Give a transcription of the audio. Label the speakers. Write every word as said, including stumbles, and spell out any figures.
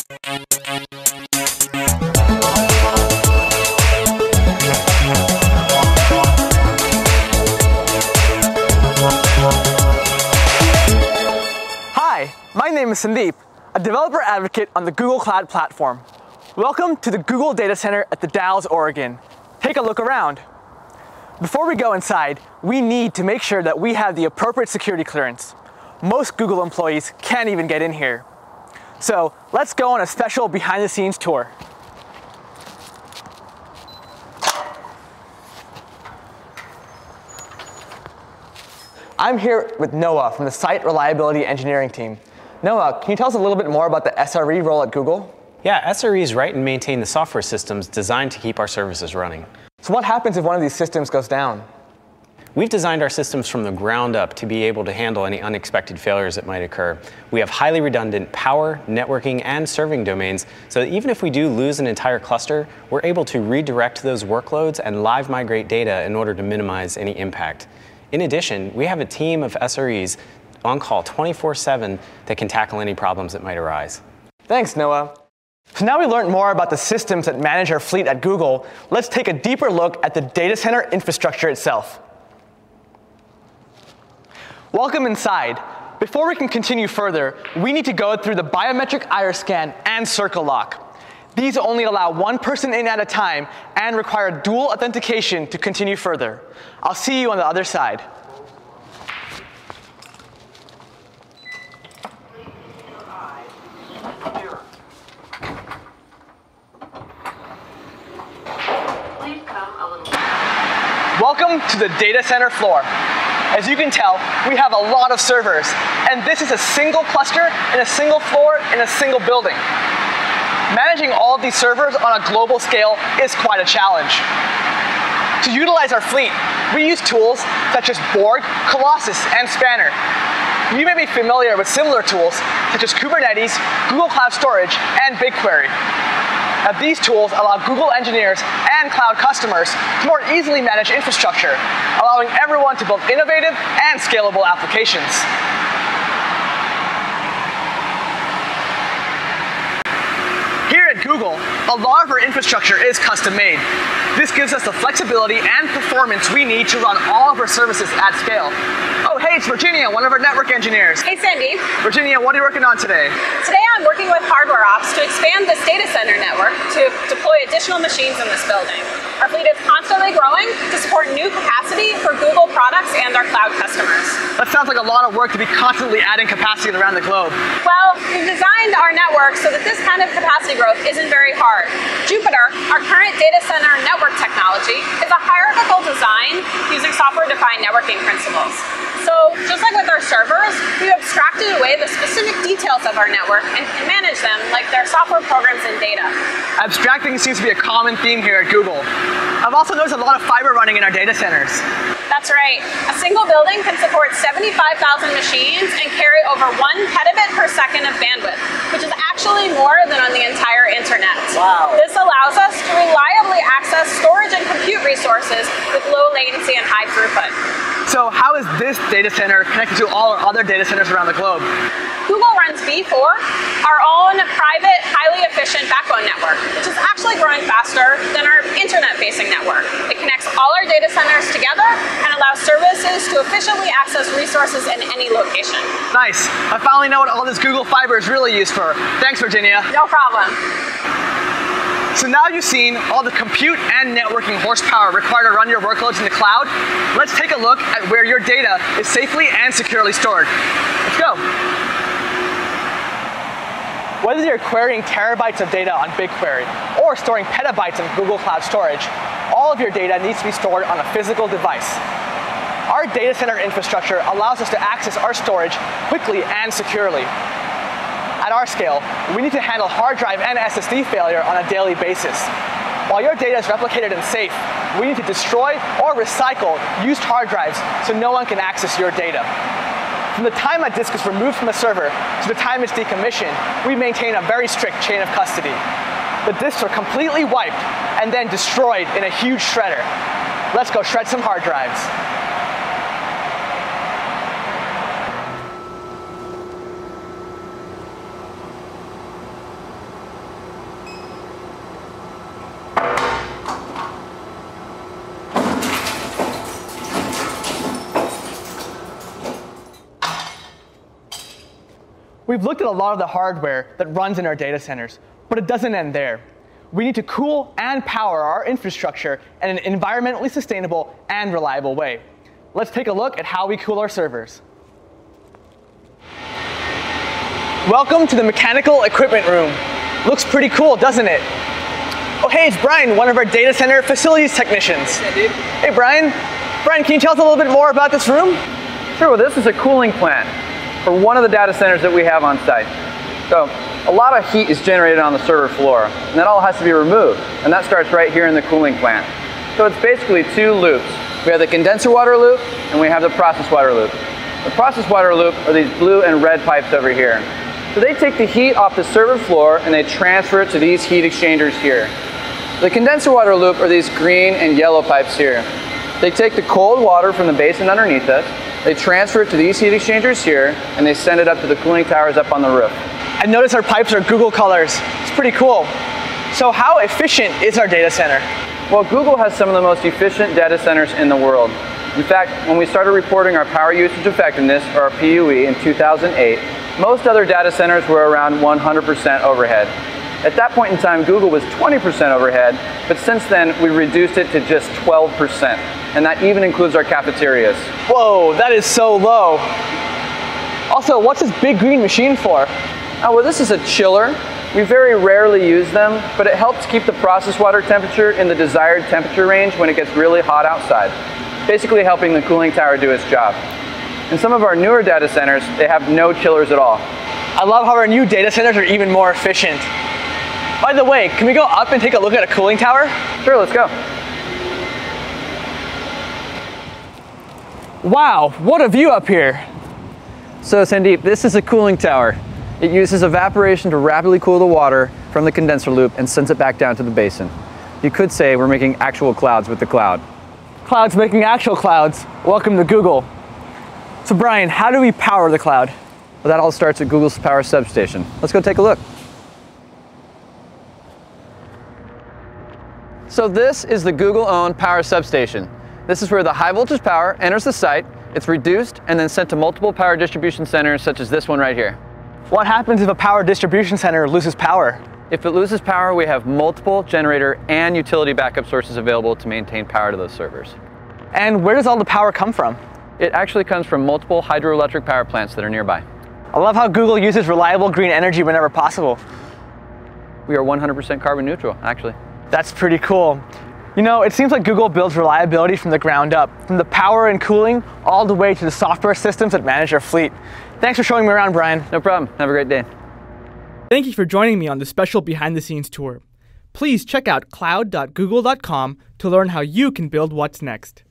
Speaker 1: Hi, my name is Sandeep, a developer advocate on the Google Cloud Platform. Welcome to the Google Data Center at the Dalles, Oregon. Take a look around. Before we go inside, we need to make sure that we have the appropriate security clearance. Most Google employees can't even get in here. So let's go on a special behind-the-scenes tour. I'm here with Noah from the Site Reliability Engineering team. Noah, can you tell us a little bit more about the S R E role at Google?
Speaker 2: Yeah, S R Es write and maintain the software systems designed to keep our services running.
Speaker 1: So what happens if one of these systems goes down?
Speaker 2: We've designed our systems from the ground up to be able to handle any unexpected failures that might occur. We have highly redundant power, networking, and serving domains, so that even if we do lose an entire cluster, we're able to redirect those workloads and live migrate data in order to minimize any impact. In addition, we have a team of S R Es on call twenty-four seven that can tackle any problems that might arise.
Speaker 1: Thanks, Noah. So now we learned more about the systems that manage our fleet at Google. Let's take a deeper look at the data center infrastructure itself. Welcome inside. Before we can continue further, we need to go through the biometric iris scan and circle lock. These only allow one person in at a time and require dual authentication to continue further. I'll see you on the other side. Welcome to the data center floor. As you can tell, we have a lot of servers, and this is a single cluster in a single floor in a single building. Managing all of these servers on a global scale is quite a challenge. To utilize our fleet, we use tools such as Borg, Colossus, and Spanner. You may be familiar with similar tools such as Kubernetes, Google Cloud Storage, and BigQuery. Now, these tools allow Google engineers and cloud customers to more easily manage infrastructure, allowing everyone to build innovative and scalable applications. Here at Google, a lot of our infrastructure is custom-made. This gives us the flexibility and performance we need to run all of our services at scale. Oh, hey, it's Virginia, one of our network engineers.
Speaker 3: Hey, Sandy.
Speaker 1: Virginia, what are you working on today?
Speaker 3: Today I'm working with hardware ops to expand this data center network to deploy additional machines in this building. Our fleet is constantly growing to support new capacity for Google products and our cloud customers.
Speaker 1: That sounds like a lot of work to be constantly adding capacity around the globe.
Speaker 3: Well, we've designed our network so that this kind of capacity growth isn't very hard. Jupyter, our current data center network technology, is a hierarchical design using software-defined networking principles. So just like with our servers, we've abstracted away the specific details of our network and can manage them like they're software programs and data.
Speaker 1: Abstracting seems to be a common theme here at Google. I've also noticed a lot of fiber running in our data centers.
Speaker 3: That's right. A single building can support seventy-five thousand machines and carry over one petabit per second of bandwidth, which is actually more than on the entire internet.
Speaker 1: Wow.
Speaker 3: This allows us to reliably access storage and compute resources with low latency and high throughput.
Speaker 1: So how is this data center connected to all our other data centers around the globe?
Speaker 3: Google runs V four, our own private, highly efficient backbone network, which is actually growing faster than our internet-facing network. It connects all our data centers together and allows services to efficiently access resources in any location.
Speaker 1: Nice. I finally know what all this Google Fiber is really used for. Thanks, Virginia.
Speaker 3: No problem.
Speaker 1: So now you've seen all the compute and networking horsepower required to run your workloads in the cloud. Let's take a look at where your data is safely and securely stored. Let's go. Whether you're querying terabytes of data on BigQuery or storing petabytes in Google Cloud Storage, all of your data needs to be stored on a physical device. Our data center infrastructure allows us to access our storage quickly and securely. At our scale, we need to handle hard drive and S S D failure on a daily basis. While your data is replicated and safe, we need to destroy or recycle used hard drives so no one can access your data. From the time a disk is removed from a server to the time it's decommissioned, we maintain a very strict chain of custody. The disks are completely wiped and then destroyed in a huge shredder. Let's go shred some hard drives. We've looked at a lot of the hardware that runs in our data centers, but it doesn't end there. We need to cool and power our infrastructure in an environmentally sustainable and reliable way. Let's take a look at how we cool our servers. Welcome to the mechanical equipment room. Looks pretty cool, doesn't it? Oh, hey, it's Brian, one of our data center facilities technicians.
Speaker 4: Hey,
Speaker 1: hey, Brian. Brian, can you tell us a little bit more about this room?
Speaker 4: Sure, well, this is a cooling plant for one of the data centers that we have on site. So, a lot of heat is generated on the server floor, and that all has to be removed, and that starts right here in the cooling plant. So it's basically two loops. We have the condenser water loop, and we have the process water loop. The process water loop are these blue and red pipes over here. So they take the heat off the server floor, and they transfer it to these heat exchangers here. The condenser water loop are these green and yellow pipes here. They take the cold water from the basin underneath us, they transfer it to these heat exchangers here, and they send it up to the cooling towers up on the roof.
Speaker 1: I notice our pipes are Google colors. It's pretty cool. So how efficient is our data center?
Speaker 4: Well, Google has some of the most efficient data centers in the world. In fact, when we started reporting our power usage effectiveness, or our P U E, in two thousand eight, most other data centers were around one hundred percent overhead. At that point in time, Google was twenty percent overhead, but since then, we reduced it to just twelve percent. And that even includes our cafeterias.
Speaker 1: Whoa, that is so low. Also, what's this big green machine for?
Speaker 4: Oh, well, this is a chiller. We very rarely use them, but it helps keep the process water temperature in the desired temperature range when it gets really hot outside, basically helping the cooling tower do its job. In some of our newer data centers, they have no chillers at all.
Speaker 1: I love how our new data centers are even more efficient. By the way, can we go up and take a look at a cooling tower?
Speaker 4: Sure, let's go.
Speaker 1: Wow, what a view up here.
Speaker 4: So Sandeep, this is a cooling tower. It uses evaporation to rapidly cool the water from the condenser loop and sends it back down to the basin. You could say we're making actual clouds with the cloud.
Speaker 1: Clouds making actual clouds. Welcome to Google. So Brian, how do we power the cloud?
Speaker 4: Well, that all starts at Google's Power Substation. Let's go take a look. So this is the Google-owned Power Substation. This is where the high voltage power enters the site, it's reduced, and then sent to multiple power distribution centers such as this one right here.
Speaker 1: What happens if a power distribution center loses power?
Speaker 4: If it loses power, we have multiple generator and utility backup sources available to maintain power to those servers.
Speaker 1: And where does all the power come from?
Speaker 4: It actually comes from multiple hydroelectric power plants that are nearby.
Speaker 1: I love how Google uses reliable green energy whenever possible.
Speaker 4: We are one hundred percent carbon neutral, actually.
Speaker 1: That's pretty cool. You know, it seems like Google builds reliability from the ground up, from the power and cooling all the way to the software systems that manage our fleet. Thanks for showing me around, Brian.
Speaker 4: No problem. Have a great day.
Speaker 1: Thank you for joining me on this special behind-the-scenes tour. Please check out cloud dot google dot com to learn how you can build what's next.